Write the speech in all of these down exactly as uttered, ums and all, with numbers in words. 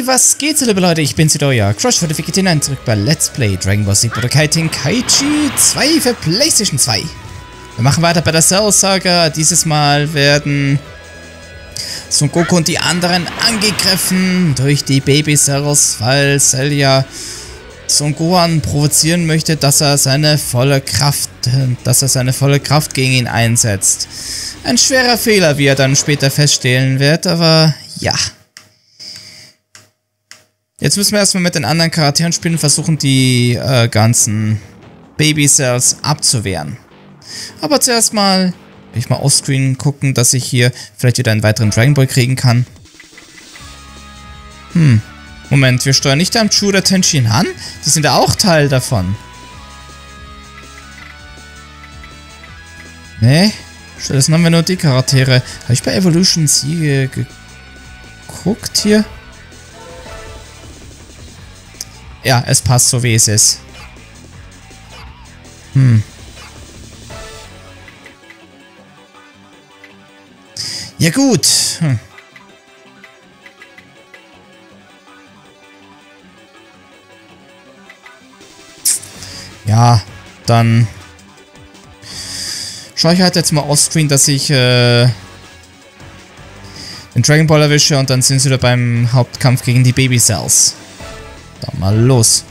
Was geht's, liebe Leute? Ich bin's wieder, euer Crush für die Vegetin zurück bei Let's Play Dragon Ball Z Budokai Tenkaichi zwei für PlayStation zwei. Wir machen weiter bei der Cell Saga. Dieses Mal werden Son Goku und die anderen angegriffen durch die Baby Cells, weil Cell ja Son Gohan provozieren möchte, dass er seine volle Kraft, dass er seine volle Kraft gegen ihn einsetzt. Ein schwerer Fehler, wie er dann später feststellen wird, aber ja. Jetzt müssen wir erstmal mit den anderen Charakteren spielen und versuchen, die äh, ganzen Baby Cells abzuwehren. Aber zuerst mal, will ich mal offscreen gucken, dass ich hier vielleicht wieder einen weiteren Dragon Ball kriegen kann. Hm, Moment, wir steuern nicht Amchu oder Tenshin Han? Die sind ja auch Teil davon. Nee, stattdessen haben wir nur die Charaktere. Habe ich bei Evolution Z geguckt hier? Ja, es passt so, wie es ist. Hm. Ja gut. Hm. Ja, dann schaue ich halt jetzt mal offscreen, dass ich äh, den Dragon Ball erwische und dann sind sie wieder beim Hauptkampf gegen die Baby Cells. Dann mal los.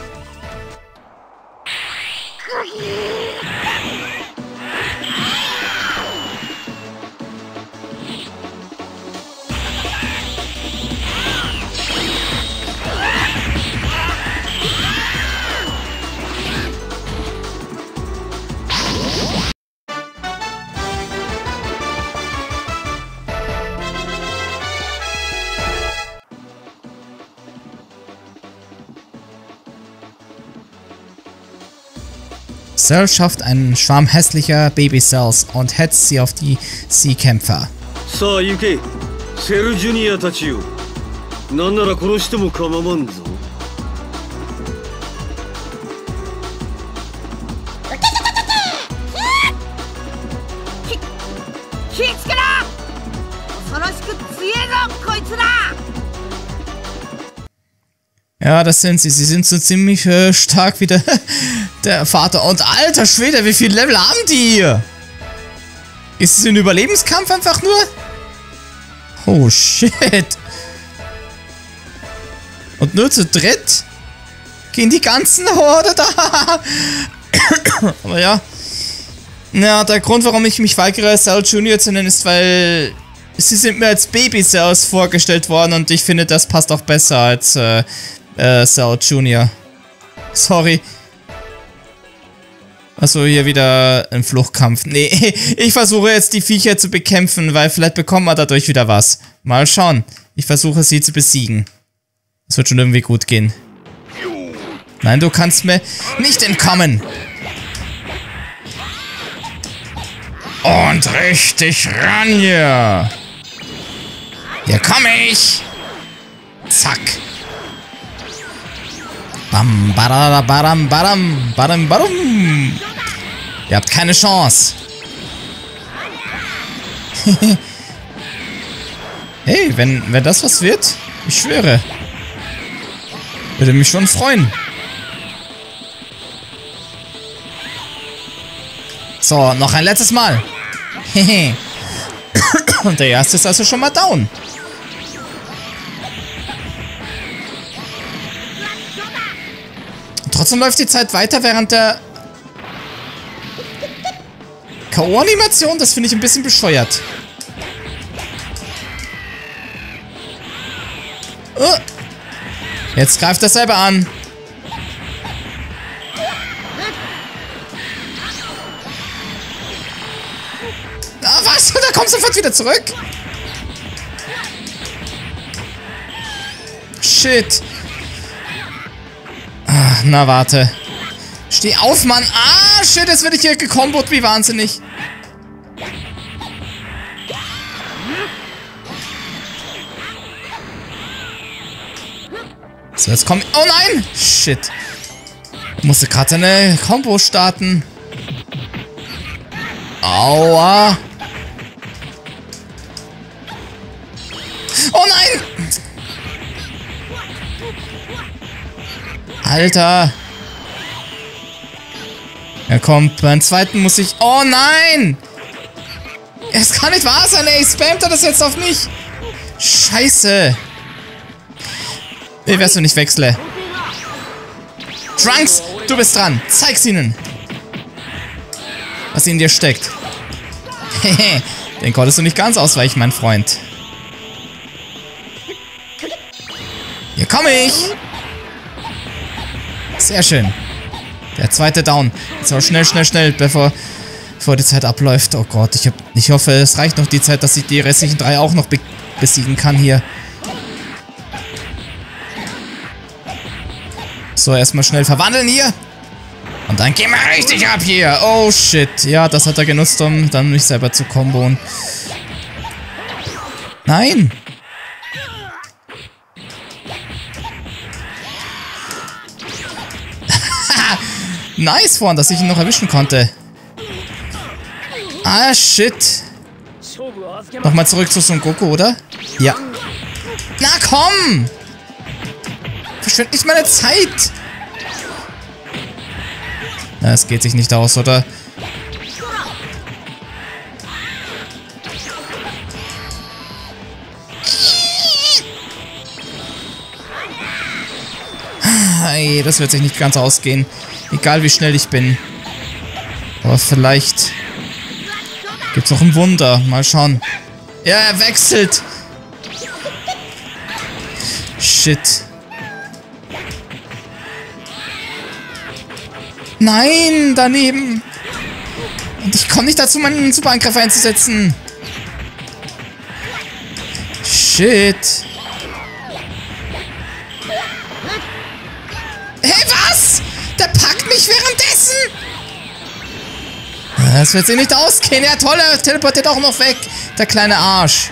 Cell schafft einen Schwarm hässlicher Baby Cells und hetzt sie auf die Sea-Kämpfer. Ja, das sind sie. Sie sind so ziemlich äh, stark wie der, der Vater. Und alter Schwede, wie viel Level haben die hier? Ist es ein Überlebenskampf einfach nur? Oh shit. Und nur zu dritt? Gehen die ganzen Horde da? Aber ja. Ja, der Grund, warum ich mich weigere, Cell Junior zu nennen, ist, weil sie sind mir als Baby Cells vorgestellt worden und ich finde, das passt auch besser als äh, Äh, Cell Junior. Sorry. Achso, hier wieder ein Fluchtkampf. Nee, ich versuche jetzt die Viecher zu bekämpfen, weil vielleicht bekommen wir dadurch wieder was. Mal schauen. Ich versuche sie zu besiegen. Es wird schon irgendwie gut gehen. Nein, du kannst mir nicht entkommen. Und richtig ran hier. Hier komme ich. Zack. Bam, badam, badam, badam, badam, badum. Ihr habt keine Chance. Hey, wenn, wenn das was wird, ich schwöre. Würde mich schon freuen. So, noch ein letztes Mal. Und der erste ist also schon mal down. Trotzdem läuft die Zeit weiter während der K O-Animation. Das finde ich ein bisschen bescheuert. Oh. Jetzt greift er selber an. Ah, was? Da kommt sofort wieder zurück. Shit. Na, warte. Steh auf, Mann. Ah, shit, jetzt werde ich hier gekombot wie wahnsinnig. So, jetzt komm. Oh nein! Shit. Ich musste gerade seine Combo starten. Aua. Oh nein! Alter. Ja komm, beim zweiten muss ich... Oh nein! Es kann nicht wahr sein, ey. Spammt er das jetzt auf mich? Scheiße. Wie wärst du nicht wechsle? Trunks, du bist dran. Zeig's ihnen. Was in dir steckt. Hehe, den konntest du nicht ganz ausweichen, mein Freund. Hier komme ich. Sehr schön. Der zweite Down. So, schnell, schnell, schnell, bevor, bevor die Zeit abläuft. Oh Gott, ich, hab, ich hoffe, es reicht noch die Zeit, dass ich die restlichen drei auch noch be besiegen kann hier. So, erstmal schnell verwandeln hier. Und dann gehen wir richtig ab hier. Oh shit. Ja, das hat er genutzt, um dann mich selber zu komboen. Nein. Nice vorhin, dass ich ihn noch erwischen konnte. Ah, shit. Nochmal zurück zu Son Goku, oder? Ja. Na komm! Verschwende nicht meine Zeit! Na, es geht sich nicht aus, oder? Hey, das wird sich nicht ganz ausgehen. Egal wie schnell ich bin. Aber vielleicht gibt's auch ein Wunder. Mal schauen. Ja, er wechselt. Shit. Nein, daneben. Und ich komme nicht dazu, meinen Superangriff einzusetzen. Shit. Hey, was? Der packt mich währenddessen. Das wird sich nicht ausgehen. Ja, toll, er teleportiert auch noch weg. Der kleine Arsch.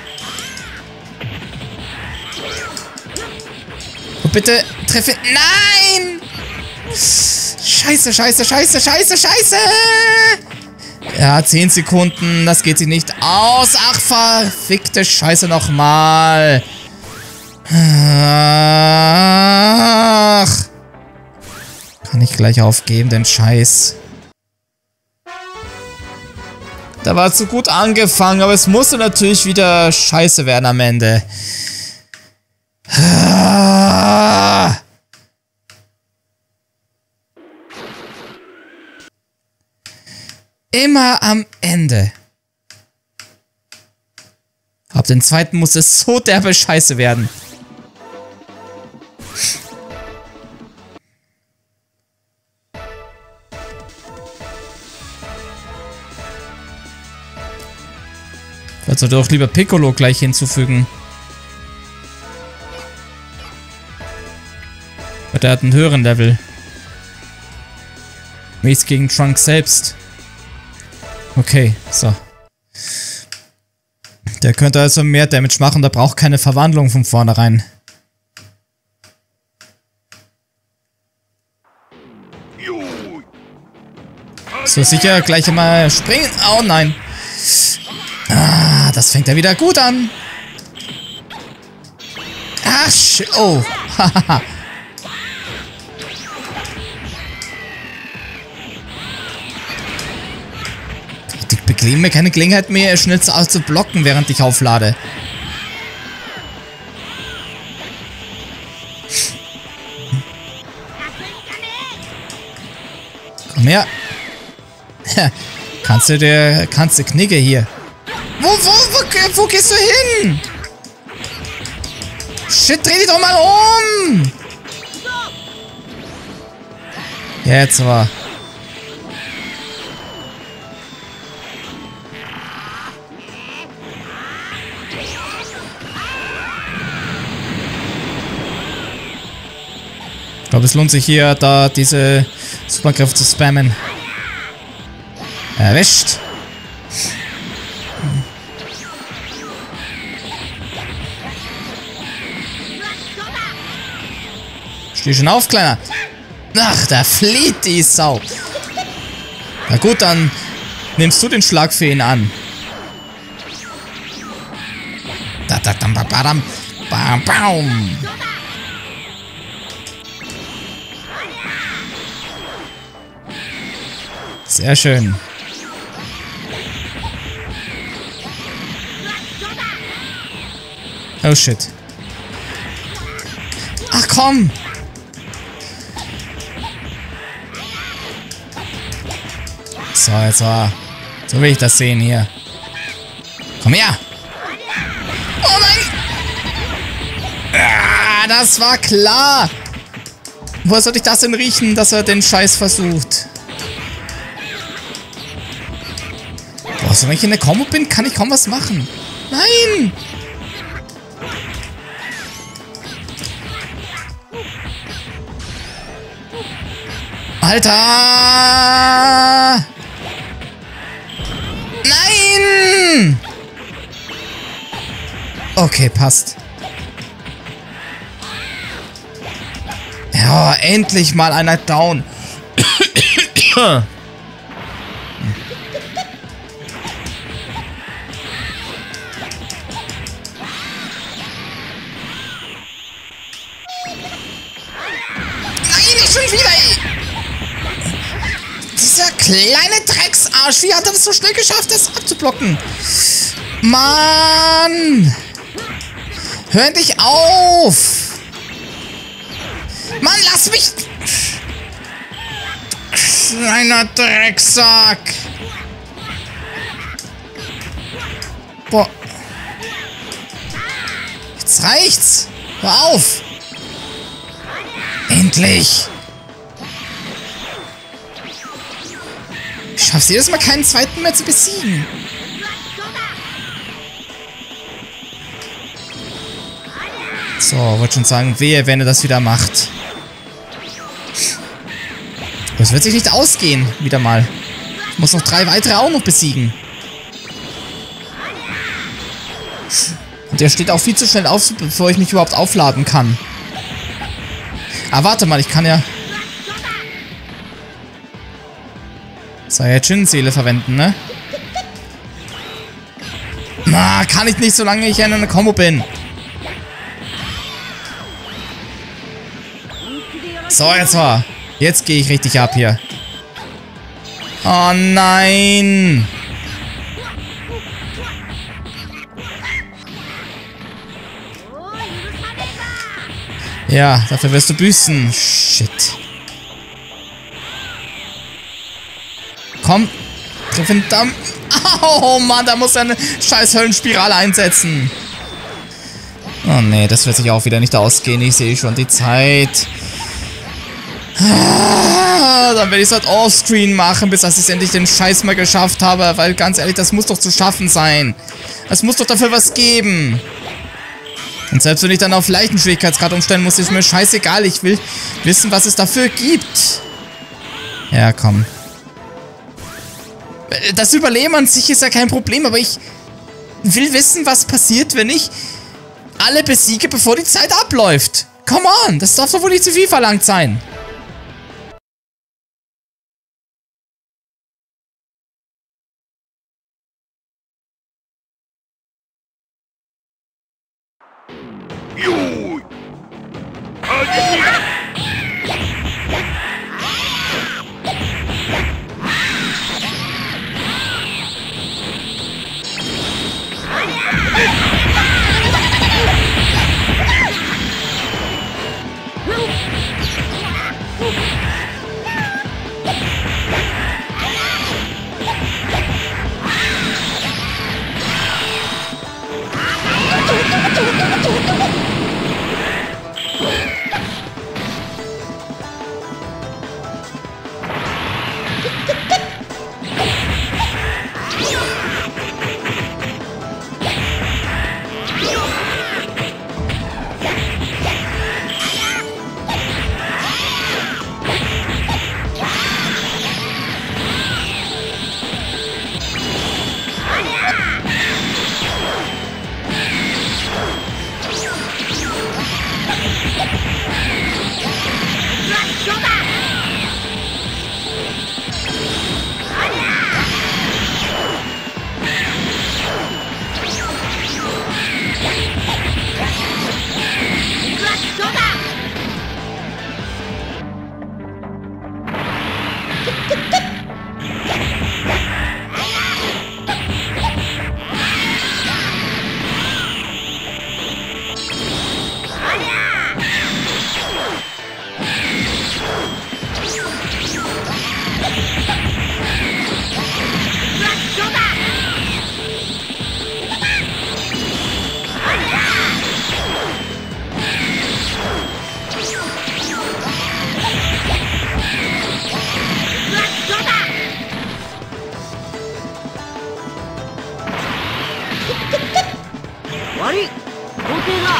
Und bitte treffe... Nein! Scheiße, scheiße, scheiße, scheiße, scheiße! Ja, zehn Sekunden. Das geht sich nicht aus. Ach, verfickte Scheiße nochmal. Ach. Kann ich gleich aufgeben, den Scheiß. Da war zu gut angefangen, aber es musste natürlich wieder scheiße werden am Ende. Ah. Immer am Ende. Ab dem zweiten muss es so derbe scheiße werden. Vielleicht sollte doch lieber Piccolo gleich hinzufügen. Weil der hat einen höheren Level. Nichts gegen Trunks selbst. Okay, so. Der könnte also mehr Damage machen, der braucht keine Verwandlung von vornherein. So, sicher, gleich einmal springen. Oh nein. Ah, das fängt ja wieder gut an. Ach, shit. Oh. Hahaha. Die bekleben mir keine Gelegenheit mehr, schnell zu blocken, während ich auflade. Komm her. Kannst du dir, kannst du Knigge hier. Wo, wo, wo, wo gehst du hin? Shit, dreh dich doch mal um! Jetzt aber. Ich glaube, es lohnt sich hier, da diese Superkräfte zu spammen. Erwischt. Steh schon auf, Kleiner. Ach, da flieht die Sau. Na gut, dann nimmst du den Schlag für ihn an. Da, da, dam, ba, badam, bam, baum. Sehr schön. Oh shit. Ach komm! So, jetzt war. So will ich das sehen hier. Komm her! Oh nein! Ah, das war klar! Woher sollte ich das denn riechen, dass er den Scheiß versucht? Boah, so wenn ich in der Kombo bin, kann ich kaum was machen. Nein! Alter! Nein! Okay, passt. Ja, endlich mal einer down. Nein, nicht schon wieder, ey! Dieser kleine Drecksarsch, wie hat er das so schnell geschafft, das abzublocken? Mann! Hör dich auf! Mann, lass mich! Kleiner Drecksack! Boah. Jetzt reicht's! Hör auf! Endlich! Ich schaff's jedes Mal keinen zweiten mehr zu besiegen. So, wollte schon sagen, wehe, wenn er das wieder macht. Das wird sich nicht ausgehen, wieder mal. Ich muss noch drei weitere auch noch besiegen. Und der steht auch viel zu schnell auf, bevor ich mich überhaupt aufladen kann. Ah, warte mal, ich kann ja... Saiyajin-Seele verwenden, ne? Na, kann ich nicht, solange ich in einer Kombo bin. So, jetzt war. Jetzt gehe ich richtig ab hier. Oh nein! Ja, dafür wirst du büßen. Shit. Komm. Verdammt. Oh Mann, da muss er eine scheiß Höllenspirale einsetzen. Oh nee, das wird sich auch wieder nicht ausgehen. Ich sehe schon die Zeit. Ah, dann werde ich es halt offscreen machen, bis ich endlich den Scheiß mal geschafft habe. Weil ganz ehrlich, das muss doch zu schaffen sein. Es muss doch dafür was geben. Und selbst wenn ich dann auf leichten Schwierigkeitsgrad umstellen muss, ist mir scheißegal. Ich will wissen, was es dafür gibt. Ja, komm. Das Überleben an sich ist ja kein Problem, aber ich will wissen, was passiert, wenn ich alle besiege, bevor die Zeit abläuft. Come on, das darf doch wohl nicht zu viel verlangt sein.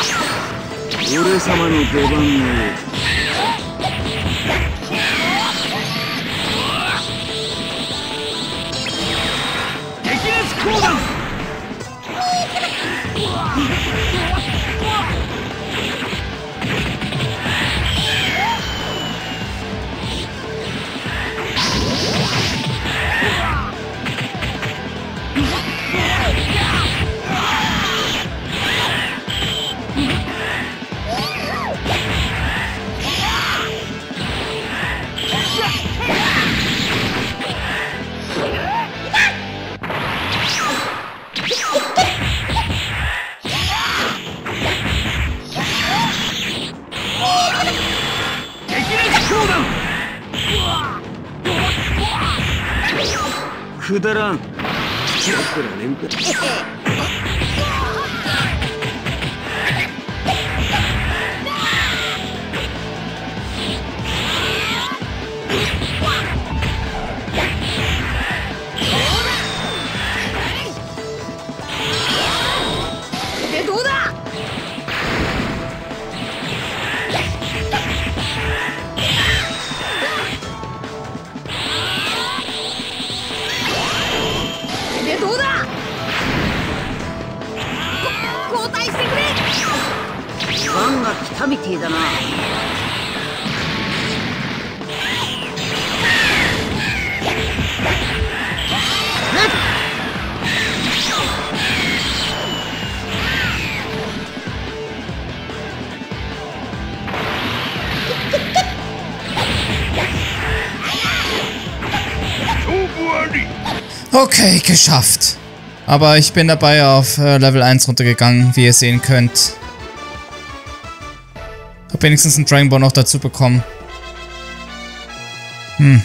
俺様の出番ね。激烈降弾。くだらん。僕ら連覇。 でどうだ。どうだ。交代してくれ。ワンが来たみてえだな。 Okay, geschafft. Aber ich bin dabei auf äh, Level eins runtergegangen, wie ihr sehen könnt. Hab wenigstens einen Dragon Ball noch dazu bekommen. Hm.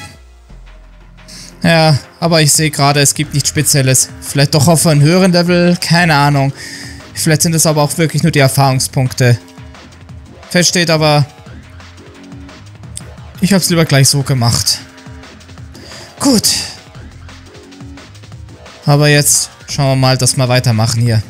Ja, aber ich sehe gerade, es gibt nichts Spezielles. Vielleicht doch auf einem höheren Level, keine Ahnung. Vielleicht sind es aber auch wirklich nur die Erfahrungspunkte. Fest steht aber, ich hab's lieber gleich so gemacht. Gut. Aber jetzt schauen wir mal, dass wir weitermachen hier.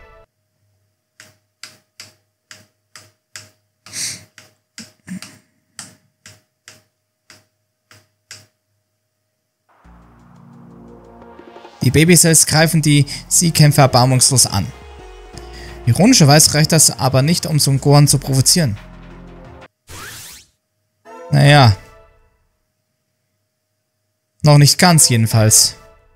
Die Babycells greifen die Sea-Kämpfer erbarmungslos an. Ironischerweise reicht das aber nicht, um Son Gohan zu provozieren. Naja. Noch nicht ganz jedenfalls.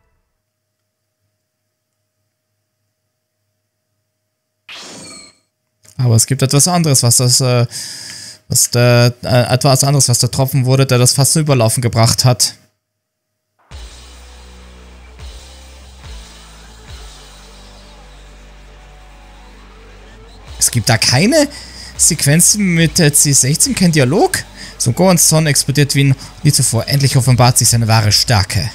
Aber es gibt etwas anderes, was das, äh, was der, äh, etwas anderes, was der Tropfen wurde, der das fast zum Überlaufen gebracht hat. Es gibt da keine Sequenzen mit äh, C sechzehn, kein Dialog. Son Gohans Zorn explodiert wie nie zuvor. Endlich offenbart sich seine wahre Stärke.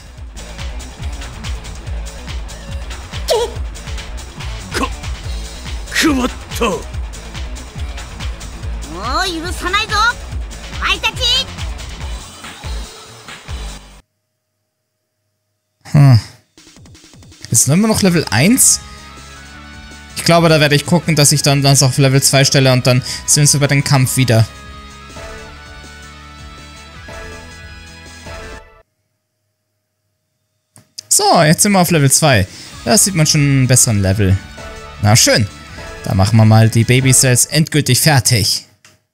Hm. Ist immer noch Level eins? Ich glaube, da werde ich gucken, dass ich dann das auf Level zwei stelle und dann sind wir bei dem Kampf wieder. So, jetzt sind wir auf Level zwei. Da sieht man schon einen besseren Level. Na schön. Da machen wir mal die Babycells endgültig fertig.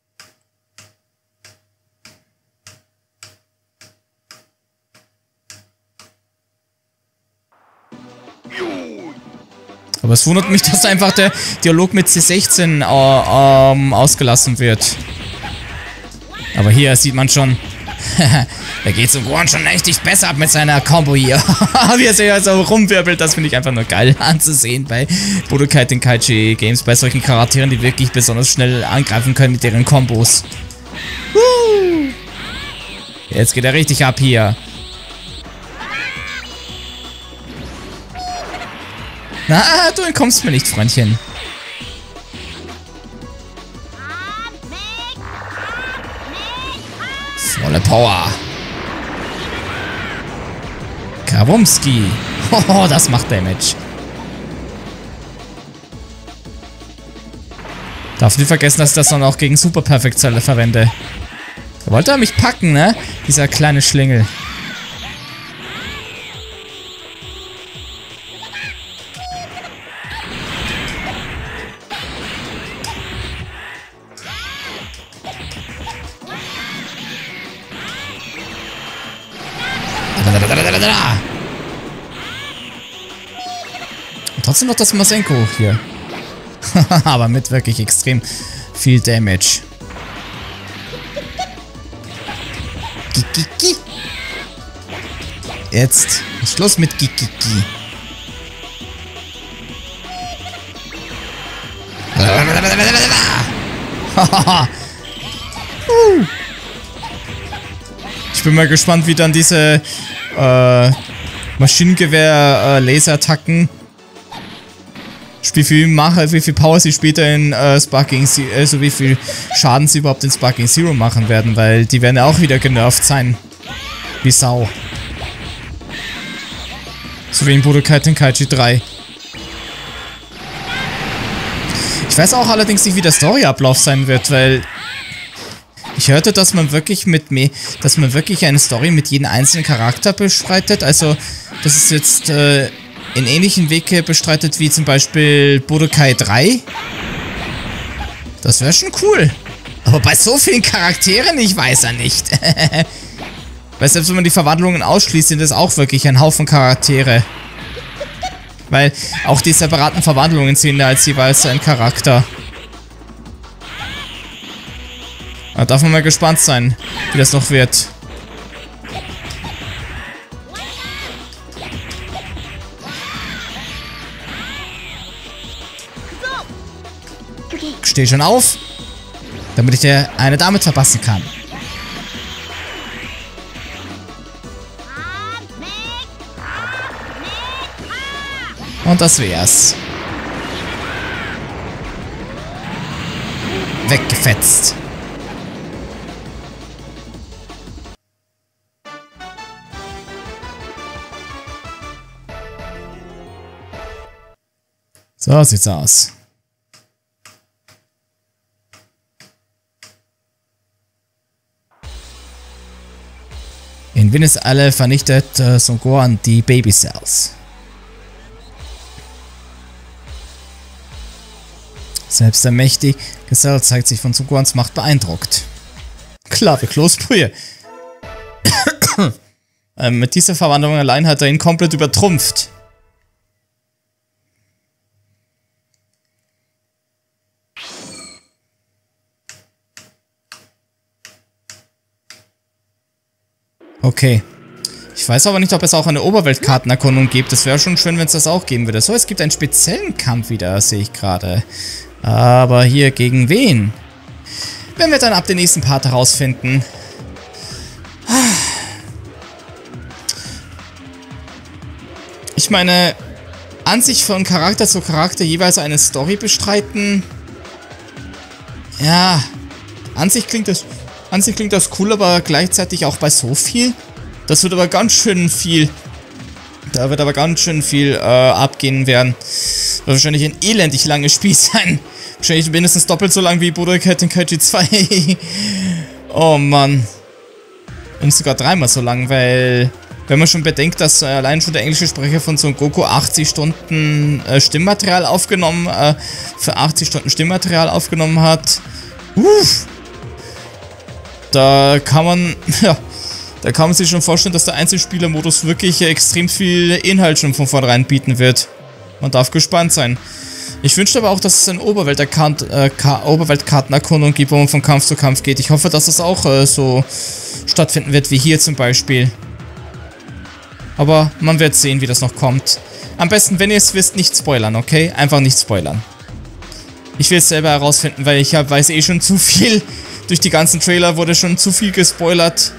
Aber es wundert mich, dass einfach der Dialog mit C sechzehn äh, ähm, ausgelassen wird. Aber hier sieht man schon, da geht Son Gohan schon echt besser ab mit seiner Combo hier. Wie er sich also rumwirbelt, das finde ich einfach nur geil anzusehen bei Budokai Tenkaichi Games, bei solchen Charakteren, die wirklich besonders schnell angreifen können mit ihren Kombos. Jetzt geht er richtig ab hier. Na, du entkommst mir nicht, Freundchen. Volle Power. Kawumski. Oh, das macht Damage. Darf nicht vergessen, dass ich das dann auch gegen Super Perfect Zelle verwende. Da wollte er mich packen, ne? Dieser kleine Schlingel. Und trotzdem noch das Masenko hier. Aber mit wirklich extrem viel Damage. Gikiki. Jetzt Schluss mit Gikiki. Ich bin mal gespannt, wie dann diese äh, Maschinengewehr-Laserattacken, wie viel Mache, wie viel Power sie später in äh, Sparking Zero, also wie viel Schaden sie überhaupt in Sparking Zero machen werden, weil die werden ja auch wieder genervt sein. Wie Sau. So wie in Budokai Tenkaichi drei. Ich weiß auch allerdings nicht, wie der Storyablauf sein wird, weil ich hörte, dass man wirklich mit me dass man wirklich eine Story mit jedem einzelnen Charakter bestreitet. Also, das ist jetzt äh, in ähnlichen Weg bestreitet wie zum Beispiel Budokai drei. Das wäre schon cool. Aber bei so vielen Charakteren, ich weiß ja nicht. Weil selbst wenn man die Verwandlungen ausschließt, sind es auch wirklich ein Haufen Charaktere. Weil auch die separaten Verwandlungen sind ja als jeweils ein Charakter. Da darf man mal gespannt sein, wie das noch wird. Steh schon auf, damit ich dir eine damit verpassen kann. Und das wär's. Weggefetzt. So sieht's aus. In Winnesalle vernichtet äh, Son Gohan die Baby Cells. Selbst der mächtige Cell zeigt sich von Son Gohans Macht beeindruckt. Klar, wie Kloßbrühe. ähm, mit dieser Verwandlung allein hat er ihn komplett übertrumpft. Okay. Ich weiß aber nicht, ob es auch eine Oberweltkartenerkundung gibt. Das wäre schon schön, wenn es das auch geben würde. So, es gibt einen speziellen Kampf wieder, sehe ich gerade. Aber hier gegen wen? Wenn wir dann ab dem nächsten Part herausfinden. Ich meine, an sich von Charakter zu Charakter jeweils eine Story bestreiten. Ja, an sich klingt das... An sich klingt das cool, aber gleichzeitig auch bei so viel. Das wird aber ganz schön viel. Da wird aber ganz schön viel äh, abgehen werden. Das wird wahrscheinlich ein elendig langes Spiel sein. Wahrscheinlich mindestens doppelt so lang wie Budokai Tenkaichi zwei. Oh Mann. Und sogar dreimal so lang, weil... Wenn man schon bedenkt, dass äh, allein schon der englische Sprecher von Son Goku achtzig Stunden äh, Stimmmaterial aufgenommen... Äh, für achtzig Stunden Stimmmaterial aufgenommen hat. Uff. Da kann man, ja, da kann man sich schon vorstellen, dass der Einzelspielermodus wirklich extrem viel Inhalt schon von vornherein bieten wird. Man darf gespannt sein. Ich wünschte aber auch, dass es eine Oberwelterkant, äh, Oberweltkartenerkundung gibt, wo man von Kampf zu Kampf geht. Ich hoffe, dass es auch äh, so stattfinden wird wie hier zum Beispiel. Aber man wird sehen, wie das noch kommt. Am besten, wenn ihr es wisst, nicht spoilern, okay? Einfach nicht spoilern. Ich will es selber herausfinden, weil ich hab, weiß eh schon zu viel. Durch die ganzen Trailer wurde schon zu viel gespoilert.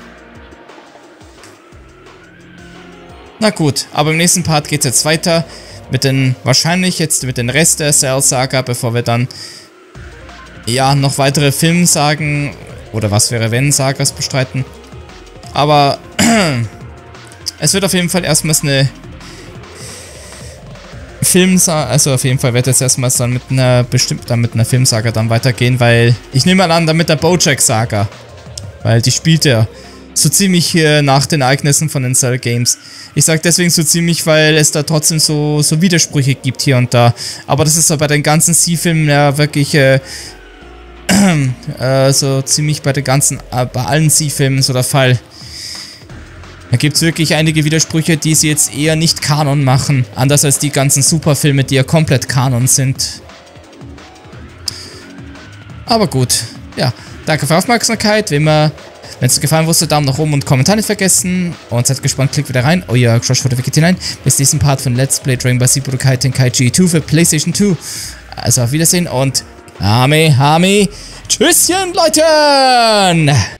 Na gut, aber im nächsten Part geht es jetzt weiter. Mit den, wahrscheinlich jetzt mit den Rest der Cell-Saga, bevor wir dann, ja, noch weitere Filmsagen oder was wäre wenn Sagas bestreiten. Aber es wird auf jeden Fall erstmals eine Filmsaga, also auf jeden Fall wird es erstmal dann mit einer, bestimmt dann mit einer Filmsaga dann weitergehen, weil ich nehme mal an, dann mit der Bojack-Saga. Weil die spielt ja so ziemlich äh, nach den Ereignissen von den Cell Games. Ich sage deswegen so ziemlich, weil es da trotzdem so, so Widersprüche gibt hier und da. Aber das ist ja bei den ganzen C-Filmen ja wirklich äh, äh, so ziemlich bei den ganzen, äh, bei allen C-Filmen so der Fall. Da gibt es wirklich einige Widersprüche, die sie jetzt eher nicht Kanon machen. Anders als die ganzen Superfilme, die ja komplett Kanon sind. Aber gut. Ja, danke für die Aufmerksamkeit. Wie immer, wenn es dir gefallen wusste, Daumen nach oben und Kommentar nicht vergessen. Und seid gespannt, klickt wieder rein. Euer Crush for the Wicked hinein. Bis nächsten Part von Let's Play Dragon Ball Super Budokai Tenkaichi zwei für PlayStation zwei. Also auf Wiedersehen und Hame, Hame. Tschüsschen, Leute!